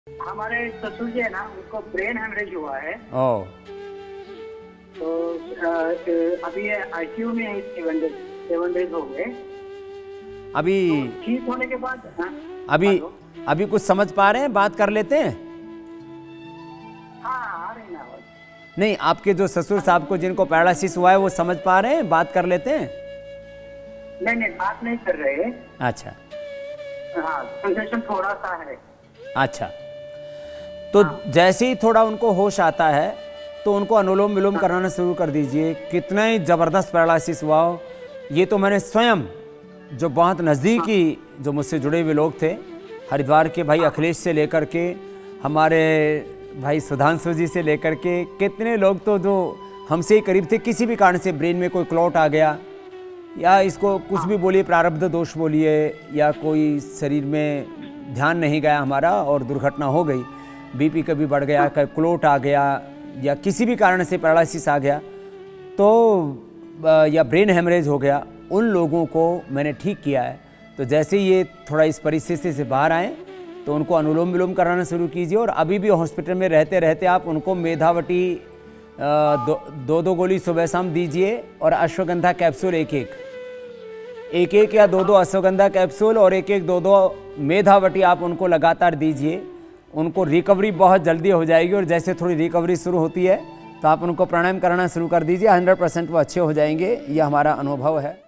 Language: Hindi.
हमारे ससुर जी है ना, उनको ब्रेन हेमरेज हुआ है। ओ, तो अभी ये आईसीयू में है, 7 डेज हो गए। अभी तो ठीक होने के बाद अभी हेलो? अभी कुछ समझ पा रहे हैं? बात कर लेते हैं। हाँ, आ रही ना आवाज? नहीं, आपके जो ससुर साहब को जिनको पैरालिसिस हुआ है वो समझ पा रहे हैं? बात कर लेते हैं। नहीं नहीं, बात नहीं कर रहे। अच्छा हाँ, कंसेशन थोड़ा सा है। अच्छा, तो जैसे ही थोड़ा उनको होश आता है तो उनको अनुलोम विलोम कराना शुरू कर दीजिए। कितना ही ज़बरदस्त पैरालिसिस हुआ हो, ये तो मैंने स्वयं जो बहुत नज़दीकी जो मुझसे जुड़े हुए लोग थे, हरिद्वार के भाई अखिलेश से लेकर के हमारे भाई सुधांशु जी से लेकर के कितने लोग तो जो हमसे ही करीब थे, किसी भी कारण से ब्रेन में कोई क्लॉट आ गया या इसको कुछ भी बोलिए, प्रारब्ध दोष बोलिए, या कोई शरीर में ध्यान नहीं गया हमारा और दुर्घटना हो गई, बीपी कभी बढ़ गया, कभी क्लॉट आ गया या किसी भी कारण से पैरालिसिस आ गया तो या ब्रेन हेमरेज हो गया, उन लोगों को मैंने ठीक किया है। तो जैसे ये थोड़ा इस परिस्थिति से बाहर आए तो उनको अनुलोम विलोम कराना शुरू कीजिए। और अभी भी हॉस्पिटल में रहते रहते आप उनको मेधावटी दो गोली सुबह शाम दीजिए और अश्वगंधा कैप्सूल एक एक या दो अश्वगंधा कैप्सूल और एक दो मेधावटी आप उनको लगातार दीजिए। उनको रिकवरी बहुत जल्दी हो जाएगी और जैसे थोड़ी रिकवरी शुरू होती है तो आप उनको प्राणायाम कराना शुरू कर दीजिए। 100% वो अच्छे हो जाएंगे, ये हमारा अनुभव है।